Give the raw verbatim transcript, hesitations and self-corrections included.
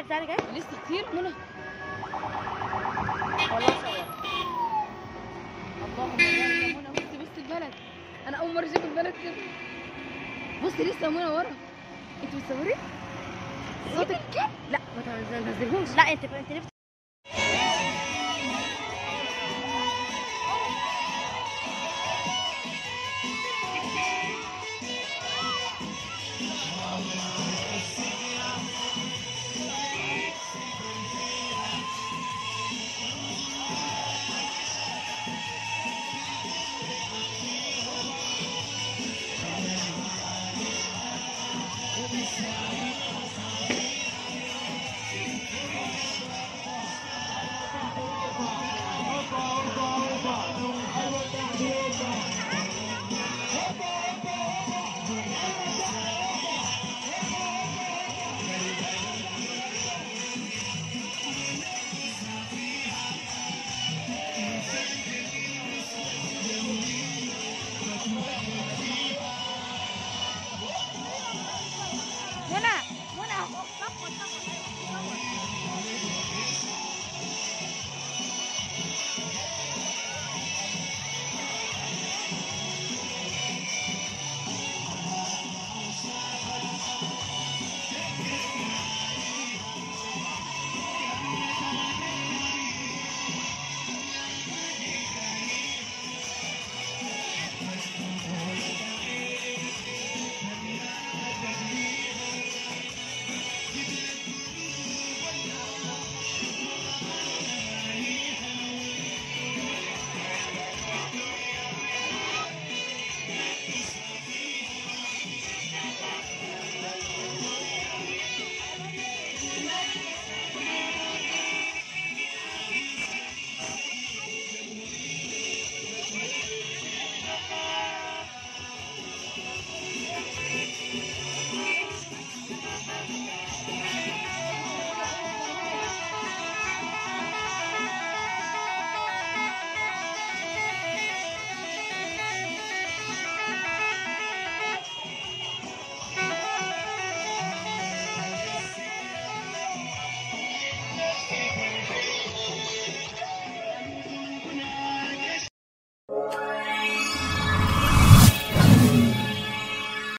بتاعنا جاي؟ لسه كتير منى. والله صور. اللهم بارك يا منى. بصي بصي البلد، انا اول مره اشوف البلد كده. بصي لسه منى ورا. انت بتصوري؟ صوتك؟ لا لا ما تنزلهوش. لا انت انت